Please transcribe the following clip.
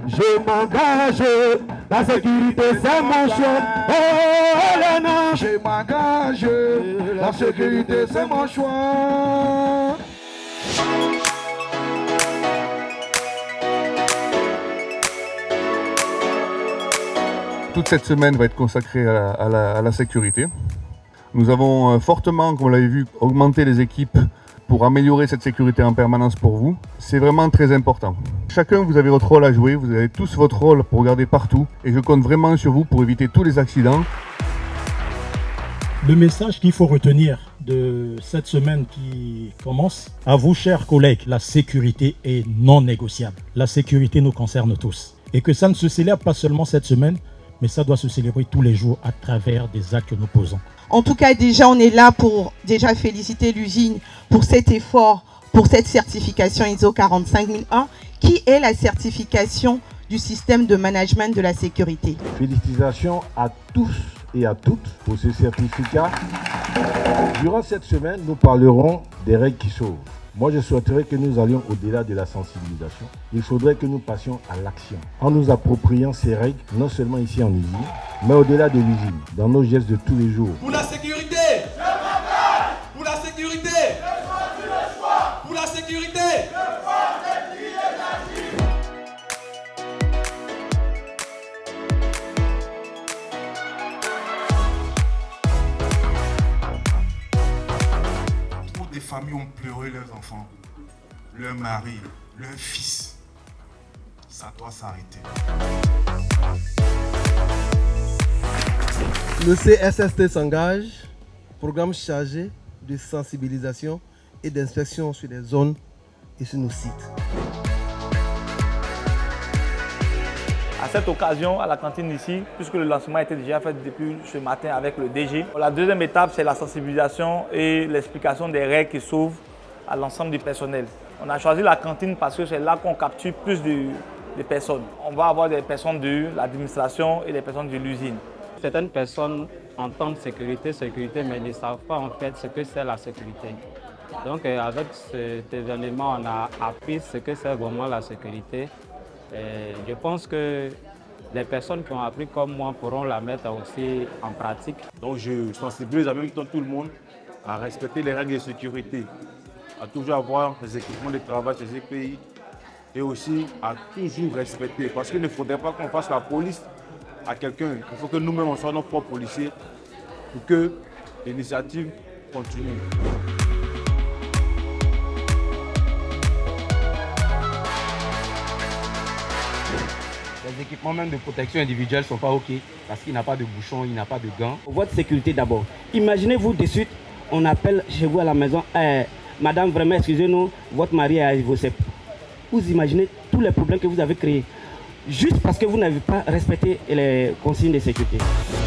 Je m'engage, la sécurité c'est mon choix. Oh Elena, je m'engage, la sécurité c'est mon choix. Toute cette semaine va être consacrée à la sécurité. Nous avons fortement, comme vous l'avez vu, augmenté les équipes pour améliorer cette sécurité en permanence pour vous. C'est vraiment très important. Chacun, vous avez votre rôle à jouer, vous avez tous votre rôle pour regarder partout et je compte vraiment sur vous pour éviter tous les accidents. Le message qu'il faut retenir de cette semaine qui commence, à vous chers collègues, la sécurité est non négociable. La sécurité nous concerne tous. Et que ça ne se célèbre pas seulement cette semaine, mais ça doit se célébrer tous les jours à travers des actes que nous posons. En tout cas, déjà, on est là pour déjà féliciter l'usine pour cet effort, pour cette certification ISO 45001, qui est la certification du système de management de la sécurité. Félicitations à tous et à toutes pour ce certificat. Durant cette semaine, nous parlerons des règles qui sauvent. Moi, je souhaiterais que nous allions au-delà de la sensibilisation. Il faudrait que nous passions à l'action, en nous appropriant ces règles, non seulement ici en usine, mais au-delà de l'usine, dans nos gestes de tous les jours. Pour la sécurité, pour la sécurité, pour la sécurité. Des familles ont pleuré leurs enfants, leur mari, leur fils. Ça doit s'arrêter. Le CSST s'engage, programme chargé de sensibilisation et d'inspection sur les zones et sur nos sites. À cette occasion, à la cantine ici, puisque le lancement a été déjà fait depuis ce matin avec le DG. La deuxième étape, c'est la sensibilisation et l'explication des règles qui sauvent à l'ensemble du personnel. On a choisi la cantine parce que c'est là qu'on capture plus de personnes. On va avoir des personnes de l'administration et des personnes de l'usine. Certaines personnes entendent sécurité, mais ne savent pas en fait ce que c'est la sécurité. Donc avec cet événement, on a appris ce que c'est vraiment la sécurité. Et je pense que les personnes qui ont appris comme moi pourront la mettre aussi en pratique. Donc je sensibilise en même temps tout le monde à respecter les règles de sécurité, à toujours avoir les équipements de travail chez ces pays et aussi à toujours respecter. Parce qu'il ne faudrait pas qu'on fasse la police à quelqu'un. Il faut que nous-mêmes on soit nos propres policiers pour que l'initiative continue. Les équipements même de protection individuelle ne sont pas OK parce qu'il n'y a pas de bouchon, il n'y a pas de gants. Votre sécurité d'abord. Imaginez-vous de suite, on appelle chez vous à la maison, madame, vraiment, excusez-nous, votre mari a divorcé. Vous imaginez tous les problèmes que vous avez créés juste parce que vous n'avez pas respecté les consignes de sécurité.